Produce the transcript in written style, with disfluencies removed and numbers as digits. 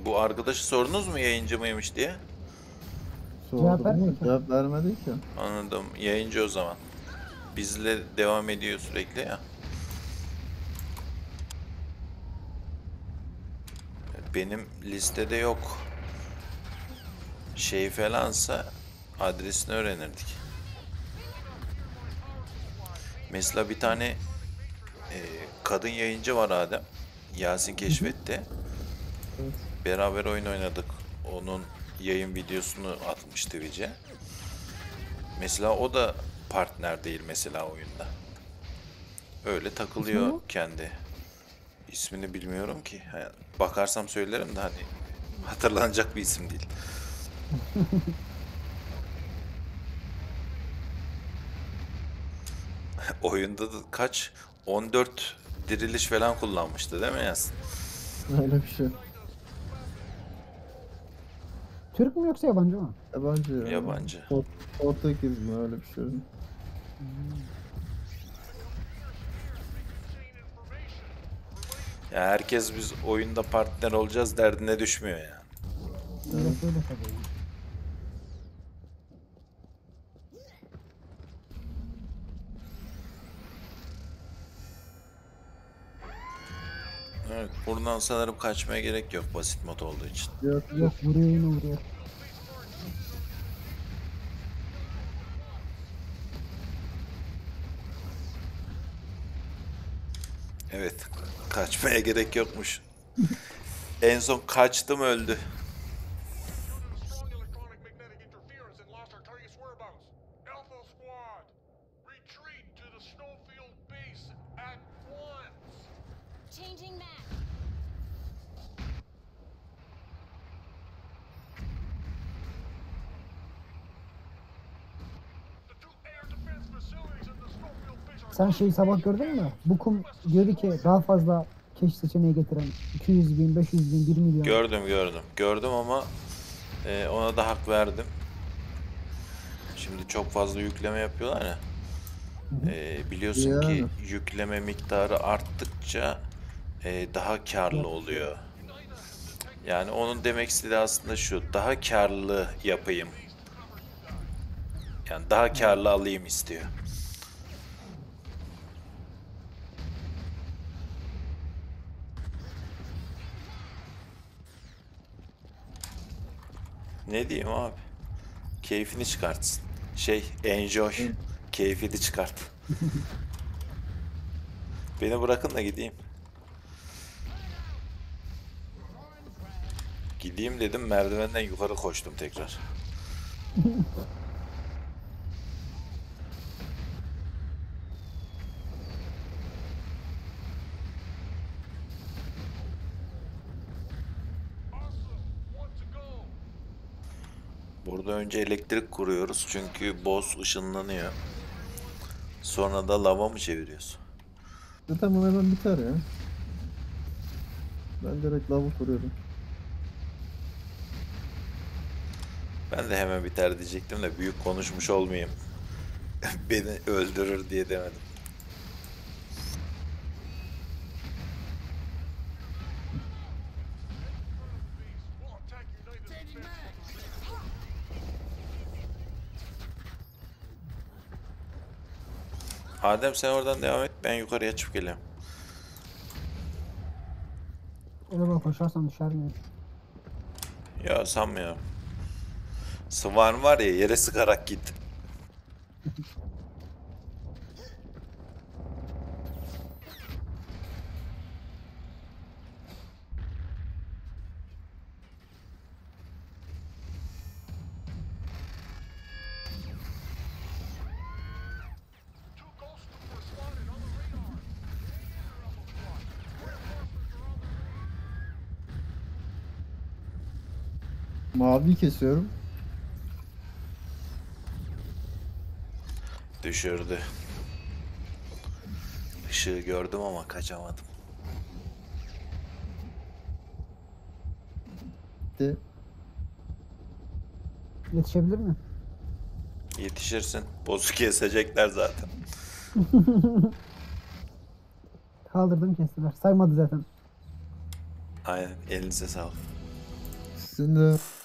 Bu arkadaşı sordunuz mu yayıncı mıymış diye? Cevap Sordum ama vermiyor ki. cevap vermedi ki. Anladım. Yayıncı o zaman. Bizle devam ediyor sürekli ya. Benim listede yok. Şey falansa adresini öğrenirdik. Mesela bir tane kadın yayıncı var Adem. Yasin keşfetti. Evet. Beraber oyun oynadık. Onun yayın videosunu atmış Twitch'e. Mesela o da partner değil mesela oyunda. Öyle takılıyor ne? kendi. İsmini bilmiyorum ki. Bakarsam söylerim de hani hatırlanacak bir isim değil. Oyunda da kaç? 14 diriliş falan kullanmıştı değil mi Yasin? Öyle bir şey. Türk mü yoksa yabancı mı? Yabancı ya. Yabancı. Portekiz mi öyle bir şey. Ya herkes biz oyunda partner olacağız derdine düşmüyor yani. Öyle söyle tabii. Ya. Evet, buradan sanırım kaçmaya gerek yok basit mod olduğu için. Yok Yok vuruyor yine vuruyor. Evet, kaçmaya gerek yokmuş. En son kaçtım öldü. Strong electronic magnetic interference and lost our target's whereabouts. Alpha Squad, retreat to the Snowfield base at once. Changing map. The two air defense facilities in the Snowfield base are Sen şeyi sabah gördün mü? Bu kum diyordu ki daha fazla keş seçeneği getiren 200 bin, 500 bin, 1 milyon. Gördüm ama ona da hak verdim. Şimdi çok fazla yükleme yapıyorlar ya. Biliyorsun ki Yani. yükleme miktarı arttıkça daha karlı oluyor. Yani onun demek istediği aslında şu, daha karlı yapayım. Yani daha karlı alayım istiyor. Ne diyeyim abi? Keyfini çıkartsın. Enjoy. Keyfini çıkart. Beni bırakın da gideyim. Gideyim dedim, merdivenden yukarı koştum tekrar. awesome. Want to go. Burada önce elektrik kuruyoruz çünkü boss ışınlanıyor. Sonra da lava mı çeviriyoruz? Zaten bu hemen biter ya. Ben direkt lavı kuruyorum. Ben de hemen biter diyecektim de büyük konuşmuş olmayayım. Beni öldürür diye demedim. We'll attack United defense. Adem sen oradan devam et, ben yukarıya çıkıp geliyorum. Öyle bak koşarsan düşer mi? Ya sanmıyorum. Sıvan var ya, yere sıkarak git. Two ghost troopers spotted on the radar. Alpha Squad. Reinforcements are on the way. Maviyi kesiyorum. Düşürdü. Işığı gördüm ama kaçamadım. De. Yetişebilir mi? Yetişirsin. Boss'u kesecekler zaten. Kaldırdım kestiler. Saymadı zaten. Aynen. Elinize sağlık. Sizin de